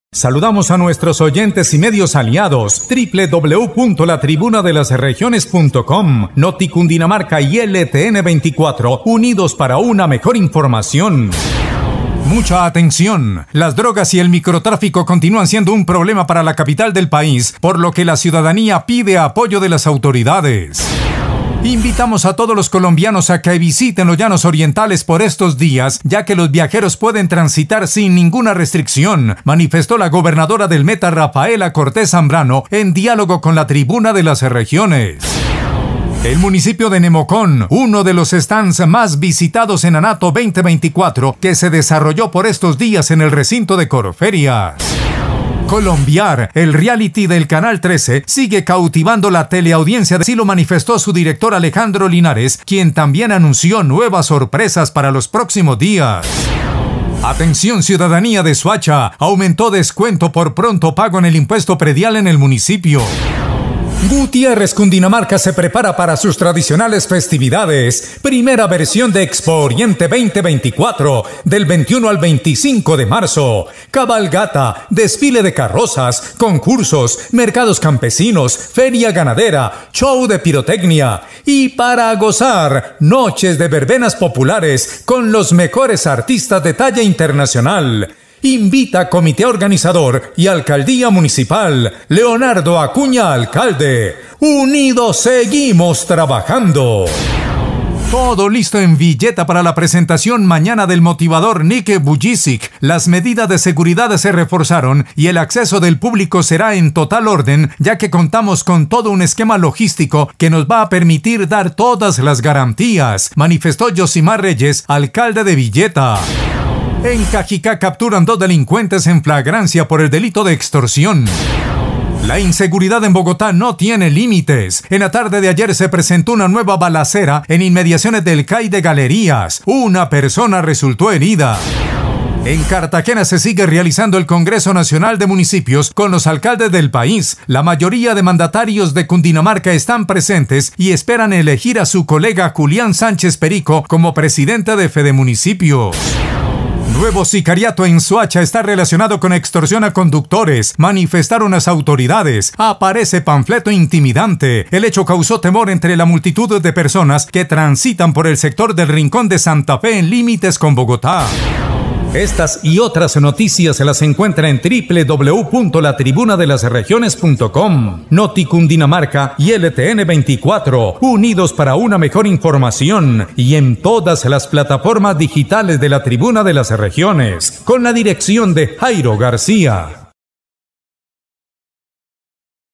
Saludamos a nuestros oyentes y medios aliados, www.latribunadelasregiones.com, Noticundinamarca y LTN24, unidos para una mejor información. Mucha atención, las drogas y el microtráfico continúan siendo un problema para la capital del país, por lo que la ciudadanía pide apoyo de las autoridades. Invitamos a todos los colombianos a que visiten los Llanos Orientales por estos días, ya que los viajeros pueden transitar sin ninguna restricción, manifestó la gobernadora del Meta, Rafaela Cortés Zambrano, en diálogo con la Tribuna de las Regiones. El municipio de Nemocón, uno de los stands más visitados en Anato 2024, que se desarrolló por estos días en el recinto de Corferias. Colombiar, el reality del Canal 13, sigue cautivando la teleaudiencia, así lo manifestó su director Alejandro Linares, quien también anunció nuevas sorpresas para los próximos días. Atención ciudadanía de Soacha, aumentó descuento por pronto pago en el impuesto predial en el municipio. Gutiérrez, Cundinamarca se prepara para sus tradicionales festividades. Primera versión de Expo Oriente 2024, del 21 al 25 de marzo. Cabalgata, desfile de carrozas, concursos, mercados campesinos, feria ganadera, show de pirotecnia. Y para gozar, noches de verbenas populares con los mejores artistas de talla internacional. Invita Comité Organizador y Alcaldía Municipal. Leonardo Acuña, alcalde. Unidos seguimos trabajando. Todo listo en Villeta para la presentación mañana del motivador Nike Vujicic. Las medidas de seguridad se reforzaron y el acceso del público será en total orden, ya que contamos con todo un esquema logístico que nos va a permitir dar todas las garantías, manifestó Yosimar Reyes, alcalde de Villeta. En Cajicá capturan 2 delincuentes en flagrancia por el delito de extorsión. La inseguridad en Bogotá no tiene límites. En la tarde de ayer se presentó una nueva balacera en inmediaciones del CAI de Galerías. Una persona resultó herida. En Cartagena se sigue realizando el Congreso Nacional de Municipios con los alcaldes del país. La mayoría de mandatarios de Cundinamarca están presentes y esperan elegir a su colega Julián Sánchez Perico como presidente de Fedemunicipios. Nuevo sicariato en Soacha está relacionado con extorsión a conductores, manifestaron las autoridades. Aparece panfleto intimidante. El hecho causó temor entre la multitud de personas que transitan por el sector del Rincón de Santa Fe en límites con Bogotá. Estas y otras noticias se las encuentra en www.latribunadelasregiones.com, Noticundinamarca y LTN24, unidos para una mejor información, y en todas las plataformas digitales de la Tribuna de las Regiones, con la dirección de Jairo García.